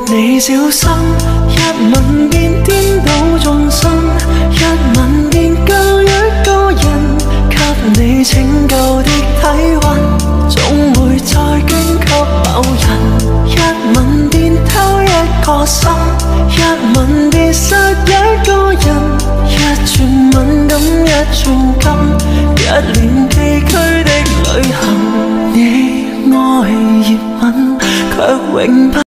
你小心，一吻便顛倒眾生，一吻便救一個人，給你拯救的體溫，總會再捐給某人。一吻便偷一個心，一吻便殺一個人，一寸敏感一寸金，一臉崎嶇的旅行。你愛熱吻，卻永不